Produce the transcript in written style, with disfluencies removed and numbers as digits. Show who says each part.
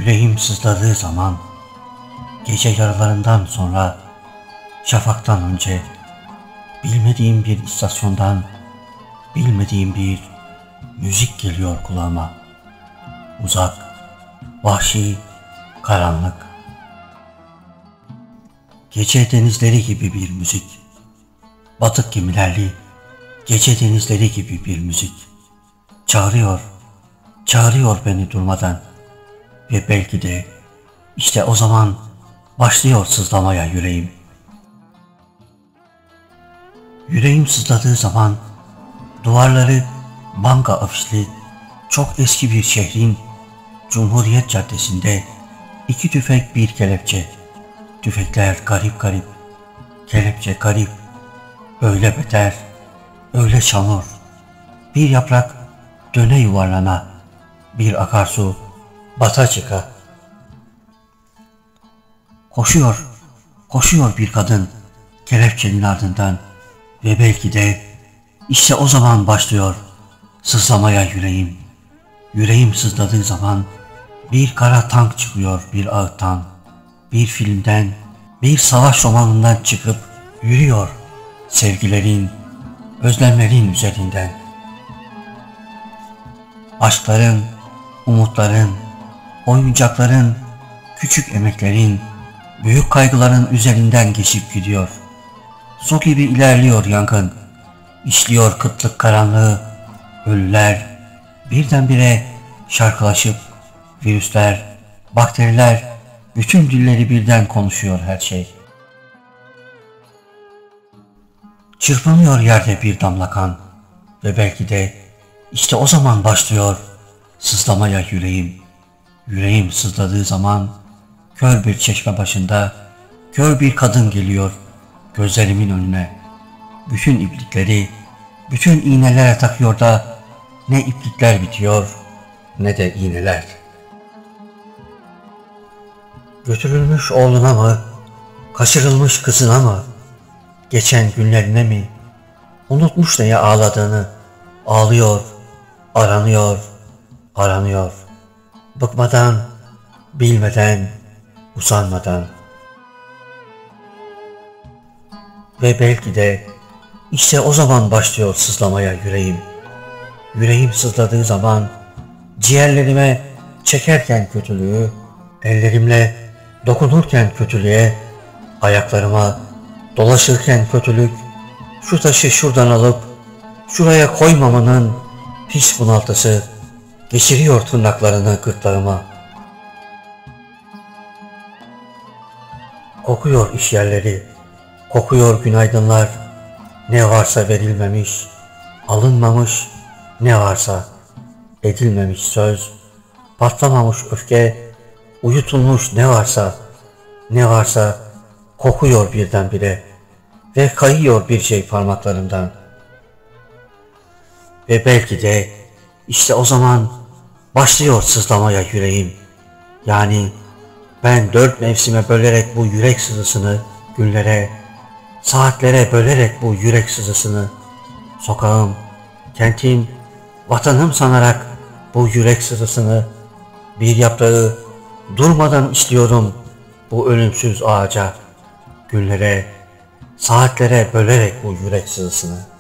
Speaker 1: Yüreğim sızladığı zaman, gece yarılarından sonra, şafaktan önce, bilmediğim bir istasyondan, bilmediğim bir müzik geliyor kulağıma. Uzak, vahşi, karanlık. Gece denizleri gibi bir müzik. Batık gemilerli, gece denizleri gibi bir müzik. Çağırıyor, çağırıyor beni durmadan. Ve belki de işte o zaman başlıyor sızlamaya yüreğim. Yüreğim sızladığı zaman duvarları banka afişli çok eski bir şehrin Cumhuriyet Caddesi'nde iki tüfek bir kelepçe. Tüfekler garip garip, kelepçe garip, öyle beter, öyle çamur. Bir yaprak döne yuvarlana, bir akarsu bata çıka. Koşuyor, koşuyor bir kadın kelepçenin ardından ve belki de işte o zaman başlıyor sızlamaya yüreğim. Yüreğim sızladığı zaman bir kara tank çıkıyor bir ağıttan, bir filmden, bir savaş romanından çıkıp yürüyor sevgilerin, özlemlerin üzerinden. Aşkların, umutların, oyuncakların, küçük emeklerin, büyük kaygıların üzerinden geçip gidiyor. Su gibi ilerliyor yangın, işliyor kıtlık karanlığı, ölüler birdenbire şarkılaşıp, virüsler, bakteriler, bütün dilleri birden konuşuyor her şey. Çırpınıyor yerde bir damla kan ve belki de işte o zaman başlıyor sızlamaya yüreğim. Yüreğim sızladığı zaman kör bir çeşme başında kör bir kadın geliyor gözlerimin önüne. Bütün iplikleri, bütün iğnelere takıyor da ne iplikler bitiyor ne de iğneler. Götürülmüş oğluna mı, kaçırılmış kızına mı, geçen günlerine mi, unutmuş neye ağladığını, ağlıyor, aranıyor, aranıyor. Bıkmadan, bilmeden, usanmadan. Ve belki de işte o zaman başlıyor sızlamaya yüreğim. Yüreğim sızladığı zaman ciğerlerime çekerken kötülüğü, ellerimle dokunurken kötülüğe, ayaklarıma dolaşırken kötülük, şu taşı şuradan alıp şuraya koymamanın pis bunaltısı geçiriyor tırnaklarını gırtlağıma. Kokuyor iş yerleri, kokuyor günaydınlar, ne varsa verilmemiş, alınmamış, ne varsa edilmemiş söz, patlamamış öfke, uyutulmuş ne varsa kokuyor birdenbire ve kayıyor bir şey parmaklarımdan. Ve belki de işte o zaman başlıyor sızlamaya yüreğim. Yani ben 4 mevsime bölerek bu yürek sızısını, günlere, saatlere bölerek bu yürek sızısını, sokağım, kentim, vatanım sanarak bu yürek sızısını, bir yaprağı durmadan işliyorum bu ölümsüz ağaca, günlere, saatlere bölerek bu yürek sızısını.